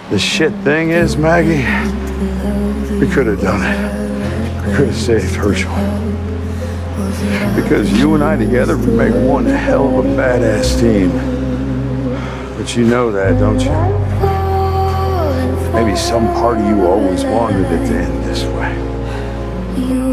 The shit thing is, Maggie, we could have done it. We could have saved Herschel. Because you and I together would make one hell of a badass team. But you know that, don't you? Maybe some part of you always wanted it to end this way.